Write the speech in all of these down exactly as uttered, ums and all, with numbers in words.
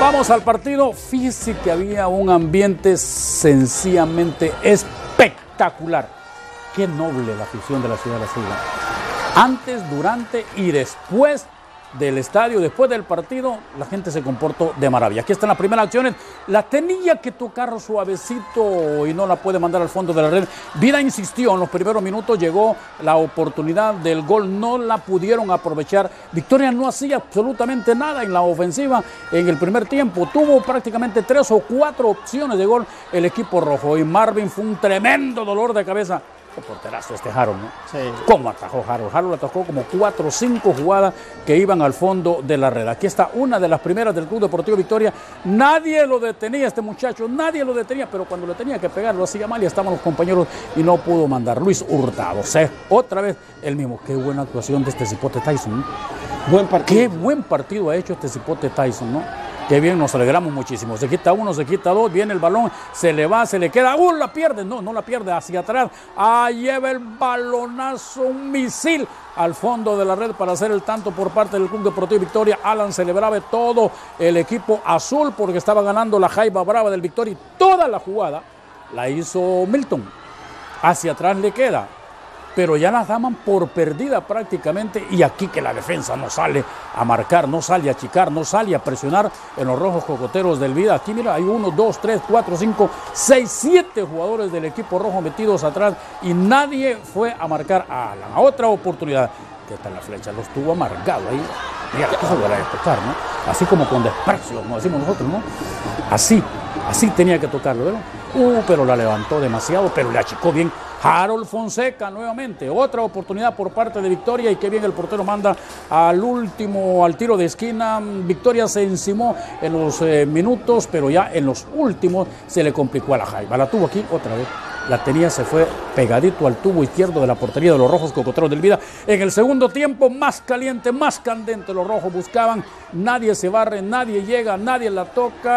Vamos al partido. Fíjese que había un ambiente sencillamente espectacular. Qué noble la afición de la ciudad de La Ceiba. Antes, durante y después del estadio, después del partido, la gente se comportó de maravilla. Aquí están las primeras acciones. La tenía que tocar suavecito y no la puede mandar al fondo de la red. Vida insistió en los primeros minutos, llegó la oportunidad del gol, no la pudieron aprovechar. Victoria no hacía absolutamente nada en la ofensiva en el primer tiempo. Tuvo prácticamente tres o cuatro opciones de gol el equipo rojo y Marvin fue un tremendo dolor de cabeza. Qué porterazo este Harold, ¿no? Sí. ¿Cómo atajó Harold? Harold atajó como cuatro o cinco jugadas que iban al fondo de la red. Aquí está una de las primeras del Club Deportivo Victoria. Nadie lo detenía, este muchacho, nadie lo detenía, pero cuando le tenía que pegar lo hacía mal y estaban los compañeros y no pudo mandar. Luis Hurtado, ¿sí? Otra vez el mismo. Qué buena actuación de este cipote Tyson, ¿no? Buen partido. Qué buen partido ha hecho este cipote Tyson, ¿no? Qué bien, nos alegramos muchísimo. Se quita uno, se quita dos, viene el balón, se le va, se le queda. ¡Uh, la pierde! No, no la pierde, hacia atrás. Ah, lleva el balonazo, un misil al fondo de la red para hacer el tanto por parte del Club Deportivo Victoria. Alan celebraba todo el equipo azul porque estaba ganando la Jaiba Brava del Victoria y toda la jugada la hizo Milton. Hacia atrás le queda, pero ya las daban por perdida prácticamente y aquí que la defensa no sale a marcar, no sale a achicar, no sale a presionar en los rojos cocoteros del Vida. Aquí mira, hay uno, dos, tres, cuatro, cinco, seis, siete jugadores del equipo rojo metidos atrás y nadie fue a marcar a Alan. A otra oportunidad, que está la flecha, los tuvo amargado ahí. Mira, eso era de tocar, ¿no? Así como con desprecio, como decimos nosotros, ¿no? Así, así tenía que tocarlo, ¿verdad? Uh, pero la levantó demasiado, pero le achicó bien. Harold Fonseca nuevamente, otra oportunidad por parte de Victoria y qué bien el portero manda al último, al tiro de esquina. Victoria se encimó en los eh, minutos, pero ya en los últimos se le complicó a la Jaiba. La tuvo aquí otra vez, la tenía, se fue pegadito al tubo izquierdo de la portería de los rojos cocoteros del Vida. En el segundo tiempo, más caliente, más candente, los rojos buscaban, nadie se barre, nadie llega, nadie la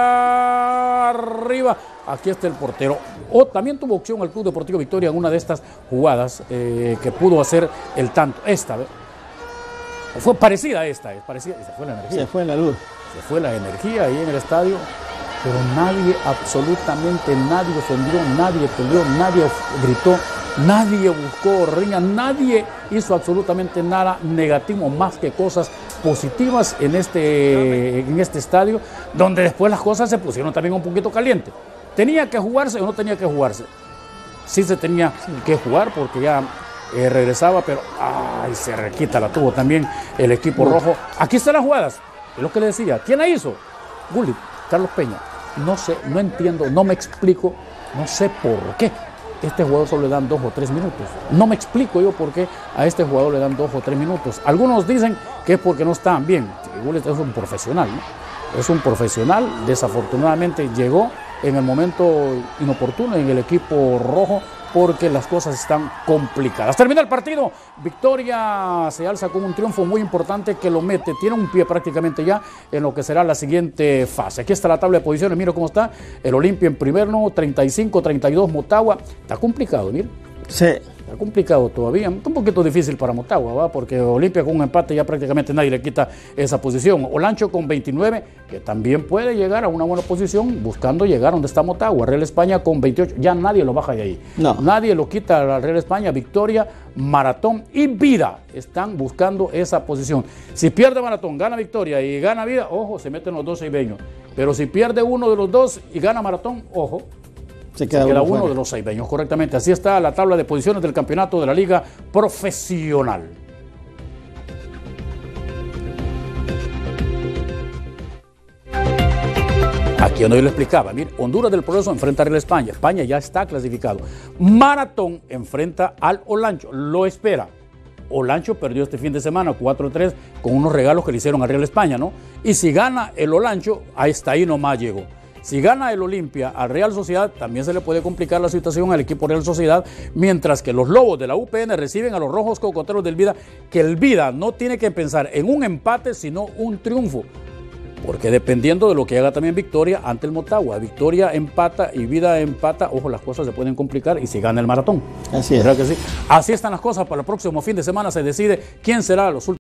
toca arriba. Aquí está el portero. O también tuvo opción al Club Deportivo Victoria en una de estas jugadas eh, que pudo hacer el tanto. Esta vez fue parecida a esta, es parecida. Y se fue la energía. Se fue la luz. Se fue la energía ahí en el estadio. Pero nadie, absolutamente nadie ofendió, nadie peleó, nadie gritó, nadie buscó riña, nadie hizo absolutamente nada negativo, más que cosas positivas en este, en este estadio, donde después las cosas se pusieron también un poquito calientes. ¿Tenía que jugarse o no tenía que jugarse? Sí se tenía que jugar porque ya eh, regresaba, pero ay, se requita, la tuvo también el equipo rojo. Aquí están las jugadas, es lo que le decía. ¿Quién la hizo? Gullit, Carlos Peña. No sé, no entiendo, no me explico, no sé por qué este jugador solo le dan dos o tres minutos. No me explico yo por qué a este jugador le dan dos o tres minutos. Algunos dicen que es porque no están bien. Gullit es un profesional, ¿no? Es un profesional, desafortunadamente llegó en el momento inoportuno en el equipo rojo porque las cosas están complicadas. Termina el partido, Victoria se alza con un triunfo muy importante que lo mete, tiene un pie prácticamente ya en lo que será la siguiente fase. Aquí está la tabla de posiciones, mira cómo está, el Olimpia en primero, treinta y cinco, treinta y dos Motagua, está complicado, mira. Sí. Está complicado todavía, un poquito difícil para Motagua, ¿va? Porque Olimpia con un empate ya prácticamente nadie le quita esa posición. Olancho con veintinueve, que también puede llegar a una buena posición, buscando llegar donde está Motagua. Real España con veintiocho, ya nadie lo baja de ahí. No. Nadie lo quita al Real España. Victoria, Maratón y Vida están buscando esa posición. Si pierde Maratón, gana Victoria y gana Vida, ojo, se meten los dos ceibeños. Pero si pierde uno de los dos y gana Maratón, ojo, Se queda, Se queda uno, uno de los ceibeños, correctamente. Así está la tabla de posiciones del campeonato de la Liga Profesional. Aquí donde yo le explicaba, mire, Honduras del Progreso enfrenta a Real España. España ya está clasificado. Maratón enfrenta al Olancho, lo espera. Olancho perdió este fin de semana cuatro a tres con unos regalos que le hicieron a Real España, ¿no? Y si gana el Olancho, ahí está, ahí nomás llegó. Si gana el Olimpia al Real Sociedad, también se le puede complicar la situación al equipo Real Sociedad, mientras que los Lobos de la U P N reciben a los Rojos Cocoteros del Vida, que el Vida no tiene que pensar en un empate, sino un triunfo. Porque dependiendo de lo que haga también Victoria ante el Motagua, Victoria empata y Vida empata, ojo, las cosas se pueden complicar y si gana el Maratón. Así es. ¿Verdad que sí? Así están las cosas. Para el próximo fin de semana se decide quién será los últimos.